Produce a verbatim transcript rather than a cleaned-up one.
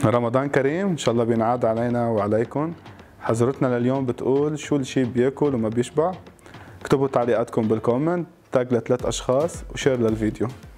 رمضان كريم ان شاء الله بينعاد علينا وعليكم. حضرتنا لليوم بتقول شو الشي بياكل وما بيشبع؟ اكتبوا تعليقاتكم بالكومنت، تاج لثلاث اشخاص وشير للفيديو.